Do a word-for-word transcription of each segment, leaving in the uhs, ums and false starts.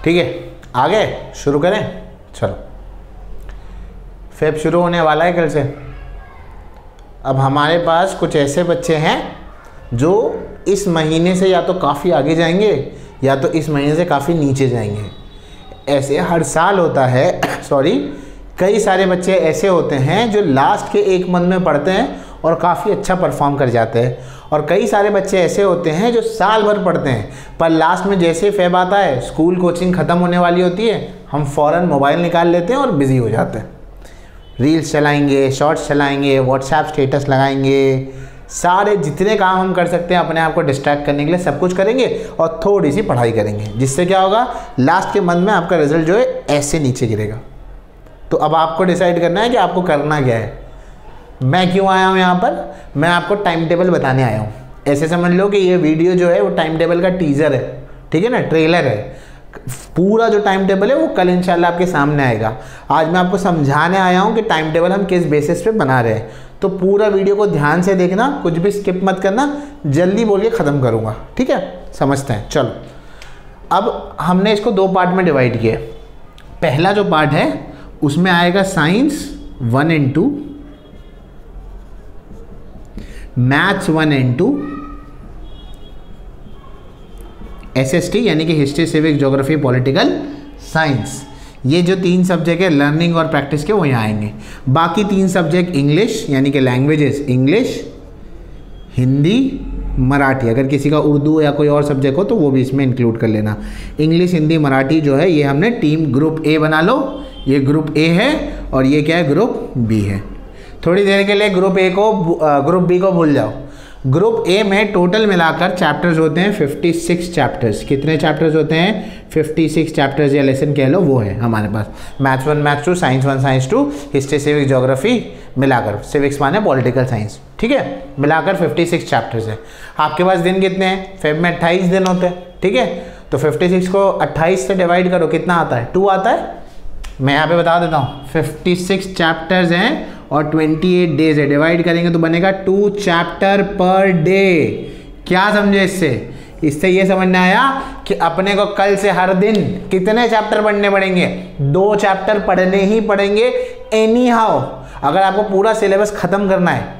ठीक है, आगे शुरू करें। चलो, फेब शुरू होने वाला है कल से। अब हमारे पास कुछ ऐसे बच्चे हैं जो इस महीने से या तो काफ़ी आगे जाएंगे या तो इस महीने से काफ़ी नीचे जाएंगे। ऐसे हर साल होता है सॉरी कई सारे बच्चे ऐसे होते हैं जो लास्ट के एक मंथ में पढ़ते हैं और काफ़ी अच्छा परफॉर्म कर जाते हैं, और कई सारे बच्चे ऐसे होते हैं जो साल भर पढ़ते हैं पर लास्ट में जैसे फेब आता है, स्कूल कोचिंग ख़त्म होने वाली होती है, हम फ़ौरन मोबाइल निकाल लेते हैं और बिज़ी हो जाते हैं। रील्स चलाएंगे, शॉर्ट्स चलाएंगे, व्हाट्सएप स्टेटस लगाएंगे, सारे जितने काम हम कर सकते हैं अपने आप को डिस्ट्रैक्ट करने के लिए सब कुछ करेंगे और थोड़ी सी पढ़ाई करेंगे, जिससे क्या होगा लास्ट के मंथ में आपका रिजल्ट जो है ऐसे नीचे गिरेगा। तो अब आपको डिसाइड करना है कि आपको करना क्या है। मैं क्यों आया हूँ यहाँ पर, मैं आपको टाइम टेबल बताने आया हूँ। ऐसे समझ लो कि ये वीडियो जो है वो टाइम टेबल का टीज़र है, ठीक है ना, ट्रेलर है। पूरा जो टाइम टेबल है वो कल इंशाल्लाह आपके सामने आएगा। आज मैं आपको समझाने आया हूँ कि टाइम टेबल हम किस बेसिस पे बना रहे हैं। तो पूरा वीडियो को ध्यान से देखना, कुछ भी स्किप मत करना, जल्दी बोल के ख़त्म करूँगा, ठीक है। समझते हैं, चलो। अब हमने इसको दो पार्ट में डिवाइड किया। पहला जो पार्ट है उसमें आएगा science one and two, maths one and two, S S T यानी कि history, civic, geography, political science. ये जो तीन सब्जेक्ट है लर्निंग और प्रैक्टिस के वो यहाँ आएंगे। बाकी तीन सब्जेक्ट इंग्लिश यानी कि लैंग्वेजेस, इंग्लिश, हिंदी, मराठी। अगर किसी का उर्दू या कोई और सब्जेक्ट हो तो वो भी इसमें इंक्लूड कर लेना। इंग्लिश, हिंदी, मराठी जो है ये हमने टीम ग्रुप ए बना लो। ये ग्रुप ए है और ये क्या है, ग्रुप बी है। थोड़ी देर के लिए ग्रुप ए को ग्रुप बी को भूल जाओ। ग्रुप ए में टोटल मिलाकर चैप्टर्स होते हैं छप्पन चैप्टर्स। कितने चैप्टर्स होते हैं? छप्पन चैप्टर्स या लेसन कह लो, वो है हमारे पास। Maths one, maths two, science one, science two, history, civic, geography मिलाकर, सिविक्स माने पॉलिटिकल साइंस, ठीक है, मिलाकर छप्पन चैप्टर्स है। आपके पास दिन कितने हैं? फेब में अट्ठाईस दिन होते हैं, ठीक है। तो छप्पन को अट्ठाईस से डिवाइड करो, कितना आता है? टू आता है। मैं यहाँ पे बता देता हूँ, छप्पन चैप्टर्स हैं और अट्ठाईस डेज है। डिवाइड करेंगे तो बनेगा टू चैप्टर पर डे। क्या समझे इससे? इससे ये समझ आया कि अपने को कल से हर दिन कितने चैप्टर पढ़ने पड़ेंगे? दो चैप्टर पढ़ने ही पड़ेंगे एनी हाउ। अगर आपको पूरा सिलेबस खत्म करना है,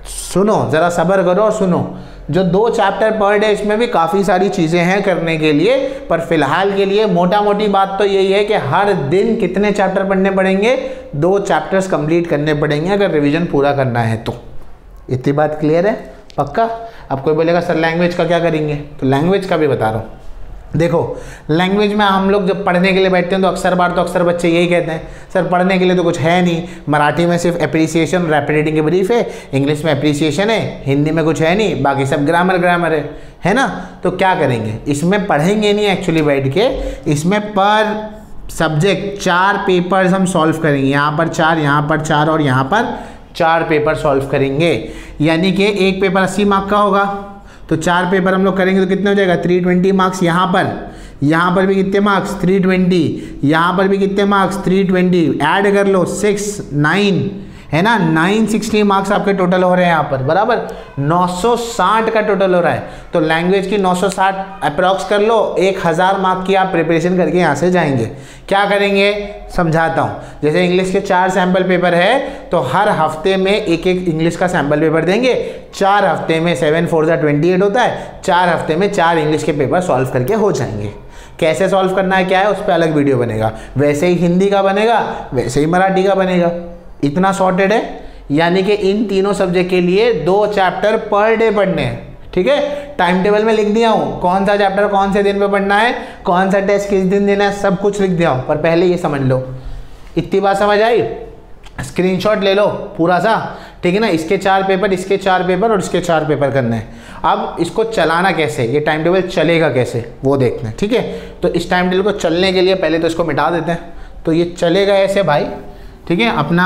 सुनो ज़रा सब्र करो और सुनो, जो दो चैप्टर पर डे इसमें भी काफ़ी सारी चीज़ें हैं करने के लिए, पर फिलहाल के लिए मोटा मोटी बात तो यही है कि हर दिन कितने चैप्टर पढ़ने पड़ेंगे? दो चैप्टर्स कंप्लीट करने पड़ेंगे अगर रिवीजन पूरा करना है तो। इतनी बात क्लियर है? पक्का? अब कोई बोलेगा सर लैंग्वेज का क्या करेंगे? तो लैंग्वेज का भी बता रहा हूँ। देखो, लैंग्वेज में हम लोग जब पढ़ने के लिए बैठते हैं तो अक्सर बार तो अक्सर बच्चे यही कहते हैं सर पढ़ने के लिए तो कुछ है नहीं। मराठी में सिर्फ एप्रिसिएशन, रैपिड रीडिंग की ब्रीफ है, इंग्लिश में एप्रिसिएशन है, हिंदी में कुछ है नहीं, बाकी सब ग्रामर ग्रामर है, है ना। तो क्या करेंगे? इसमें पढ़ेंगे नहीं एक्चुअली बैठ के, इसमें पर सब्जेक्ट चार पेपर्स हम सॉल्व करेंगे। यहाँ पर चार, यहाँ पर चार और यहाँ पर चार पेपर सॉल्व करेंगे। यानी कि एक पेपर अस्सी मार्क का होगा, तो चार पेपर हम लोग करेंगे तो कितने हो जाएगा? तीन सौ बीस मार्क्स। यहाँ पर यहाँ पर भी कितने मार्क्स? तीन सौ बीस। यहाँ पर भी कितने मार्क्स? तीन सौ बीस। ऐड कर लो, सिक्स, नाइन, है ना, नौ सौ साठ मार्क्स आपके टोटल हो रहे हैं यहाँ पर, बराबर नौ सौ साठ का टोटल हो रहा है। तो लैंग्वेज की नौ सौ साठ अप्रॉक्स कर लो, एक हज़ार मार्क की आप प्रिपरेशन करके यहाँ से जाएंगे। क्या करेंगे समझाता हूँ। जैसे इंग्लिश के चार सैम्पल पेपर है तो हर हफ्ते में एक एक इंग्लिश का सैम्पल पेपर देंगे। चार हफ्ते में सेवन फोर ज़ा ट्वेंटी एट होता है, चार हफ्ते में चार इंग्लिश के पेपर सॉल्व करके हो जाएंगे। कैसे सॉल्व करना है क्या है उस पर अलग वीडियो बनेगा, वैसे ही हिंदी का बनेगा, वैसे ही मराठी का बनेगा। इतना सॉर्टेड है। यानी कि इन तीनों सब्जेक्ट के लिए दो चैप्टर पर डे पढ़ने हैं, ठीक है। टाइम टेबल में लिख दिया हूँ कौन सा चैप्टर कौन से दिन पे पढ़ना है, कौन सा टेस्ट किस दिन देना है, सब कुछ लिख दिया हूँ। पर पहले ये समझ लो। इतनी बात समझ आई? स्क्रीनशॉट ले लो पूरा सा, ठीक है ना। इसके चार पेपर, इसके चार पेपर और इसके चार पेपर करने हैं। अब इसको चलाना कैसे, ये टाइम टेबल चलेगा कैसे वो देखते हैं, ठीक है। तो इस टाइम टेबल को चलने के लिए पहले तो इसको मिटा देते हैं। तो ये चलेगा ऐसे भाई, ठीक है। अपना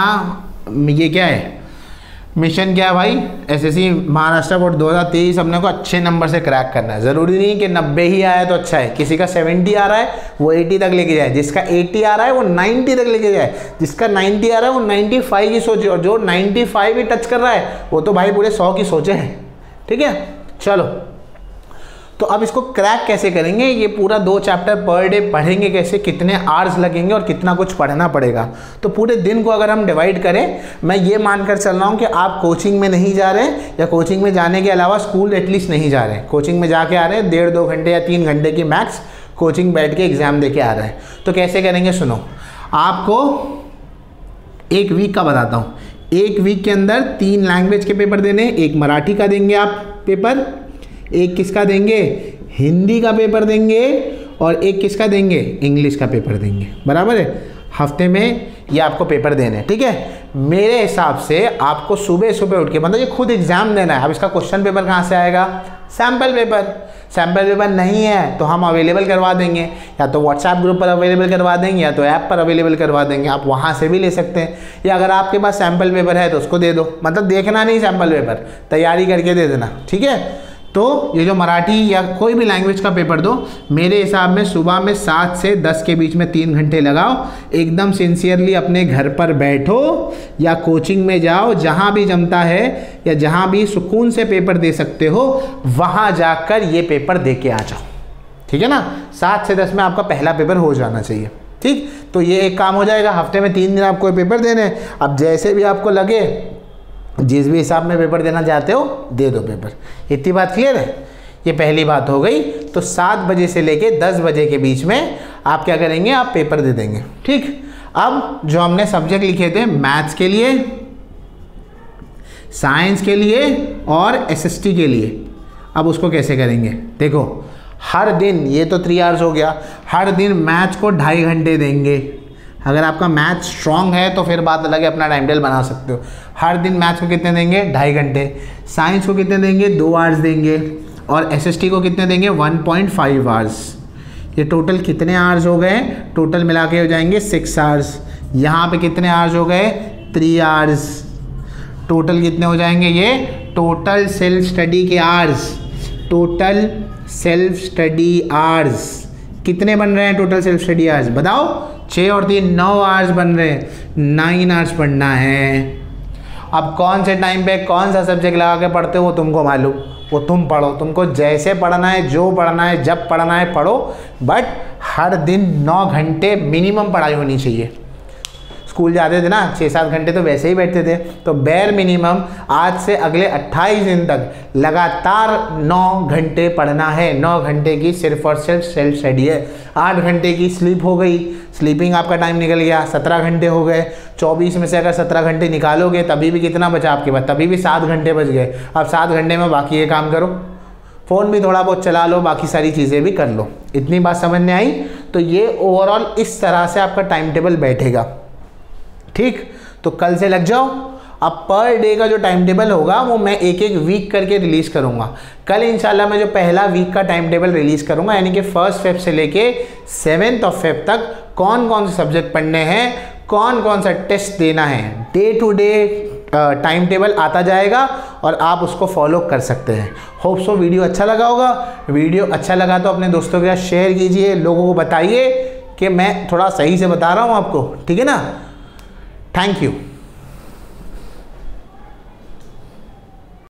ये क्या है, मिशन क्या है भाई? एसएससी महाराष्ट्र बोर्ड दो हज़ार तेईस अपने को अच्छे नंबर से क्रैक करना है। ज़रूरी नहीं कि नब्बे ही आया तो अच्छा है, किसी का सत्तर आ रहा है वो अस्सी तक लेके जाए, जिसका अस्सी आ रहा है वो नब्बे तक लेके जाए, जिसका नब्बे आ रहा है वो पचानवे की सोचे, और जो पचानवे ही टच कर रहा है वो तो भाई पूरे सौ की सोचे हैं, ठीक है। चलो, तो अब इसको क्रैक कैसे करेंगे, ये पूरा दो चैप्टर पर डे पढ़ेंगे कैसे, कितने आवर्स लगेंगे और कितना कुछ पढ़ना पड़ेगा। तो पूरे दिन को अगर हम डिवाइड करें, मैं ये मानकर चल रहा हूँ कि आप कोचिंग में नहीं जा रहे हैं या कोचिंग में जाने के अलावा स्कूल एटलीस्ट नहीं जा रहे हैं, कोचिंग में जाके आ रहे हैं, डेढ़ दो घंटे या तीन घंटे की मैक्स कोचिंग बैठ के एग्ज़ाम दे के आ रहे हैं। तो कैसे करेंगे सुनो, आपको एक वीक का बताता हूँ। एक वीक के अंदर तीन लैंग्वेज के पेपर देने, एक मराठी का देंगे आप पेपर, एक किसका देंगे, हिंदी का पेपर देंगे, और एक किसका देंगे, इंग्लिश का पेपर देंगे। बराबर है, हफ्ते में ये आपको पेपर देने हैं, ठीक है। मेरे हिसाब से आपको सुबह सुबह उठ के, मतलब ये खुद एग्जाम देना है। अब इसका क्वेश्चन पेपर कहाँ से आएगा, सैम्पल पेपर। सैम्पल पेपर नहीं है तो हम अवेलेबल करवा देंगे, या तो व्हाट्सएप ग्रुप पर अवेलेबल करवा देंगे या तो ऐप पर अवेलेबल करवा देंगे, आप वहाँ से भी ले सकते हैं। या अगर आपके पास सैम्पल पेपर है तो उसको दे दो, मतलब देखना नहीं सैम्पल पेपर, तैयारी करके दे देना, ठीक है। तो ये जो मराठी या कोई भी लैंग्वेज का पेपर दो, मेरे हिसाब में सुबह में सात से दस के बीच में तीन घंटे लगाओ, एकदम सिंसियरली अपने घर पर बैठो या कोचिंग में जाओ, जहाँ भी जमता है या जहाँ भी सुकून से पेपर दे सकते हो वहाँ जाकर ये पेपर दे के आ जाओ, ठीक है ना। सात से दस में आपका पहला पेपर हो जाना चाहिए, ठीक। तो ये एक काम हो जाएगा, हफ्ते में तीन दिन आपको पेपर देने। अब जैसे भी आपको लगे, जिस भी हिसाब में पेपर देना चाहते हो दे दो पेपर। इतनी बात क्लियर है, ये पहली बात हो गई। तो सात बजे से लेके दस बजे के बीच में आप क्या करेंगे, आप पेपर दे देंगे, ठीक। अब जो हमने सब्जेक्ट लिखे थे मैथ्स के लिए, साइंस के लिए और एसएसटी के लिए, अब उसको कैसे करेंगे। देखो हर दिन, ये तो थ्री आवर्स हो गया, हर दिन मैथ्स को ढाई घंटे देंगे। अगर आपका मैथ स्ट्रॉन्ग है तो फिर बात अलग है, अपना टाइम टेबल बना सकते हो। हर दिन मैथ्स को कितने देंगे, ढाई घंटे। साइंस को कितने देंगे, दो आवर्स देंगे। और एसएसटी को कितने देंगे, वन पॉइंट फाइव आवर्स। ये टोटल कितने आवर्स हो गए, टोटल मिला के हो जाएंगे सिक्स आवर्स। यहाँ पे कितने आवर्स हो गए, थ्री आवर्स। टोटल कितने हो जाएंगे, ये टोटल सेल्फ स्टडी के hours, total self study hours कितने बन रहे हैं, टोटल सेल्फ स्टडी आवर्स बताओ। छः और तीन नौ आवर्स बन रहे हैं, नाइन आवर्स पढ़ना है। अब कौन से टाइम पे कौन सा सब्जेक्ट लगा के पढ़ते हो वो तुमको मालूम, वो तुम पढ़ो, तुमको जैसे पढ़ना है, जो पढ़ना है, जब पढ़ना है पढ़ो, बट हर दिन नौ घंटे मिनिमम पढ़ाई होनी चाहिए। स्कूल जाते थे ना छः सात घंटे तो वैसे ही बैठते थे, तो बेर मिनिमम आज से अगले अट्ठाईस दिन तक लगातार नौ घंटे पढ़ना है। नौ घंटे की सिर्फ और सिर्फ सेल्फ स्टडी है। आठ घंटे की स्लीप हो गई, स्लीपिंग आपका टाइम निकल गया, सत्रह घंटे हो गए। चौबीस में से अगर सत्रह घंटे निकालोगे तभी भी कितना बचा आपके पास, तभी भी सात घंटे बच गए। अब सात घंटे में बाकी ये काम करो, फ़ोन भी थोड़ा बहुत चला लो, बाकी सारी चीज़ें भी कर लो। इतनी बात समझ में आई। तो ये ओवरऑल इस तरह से आपका टाइम टेबल बैठेगा, ठीक। तो कल से लग जाओ। अब पर डे का जो टाइम टेबल होगा वो मैं एक एक वीक करके रिलीज़ करूँगा। कल इंशाल्लाह मैं जो पहला वीक का टाइम टेबल रिलीज़ करूँगा, यानी कि फर्स्ट फेब से लेके सेवेंथ ऑफ फेब तक कौन कौन से सब्जेक्ट पढ़ने हैं, कौन कौन सा टेस्ट देना है, day to day time table आता जाएगा और आप उसको फॉलो कर सकते हैं। होप सो वीडियो अच्छा लगा होगा। वीडियो अच्छा लगा तो अपने दोस्तों के साथ शेयर कीजिए, लोगों को बताइए कि मैं थोड़ा सही से बता रहा हूँ आपको, ठीक है ना। Thank you.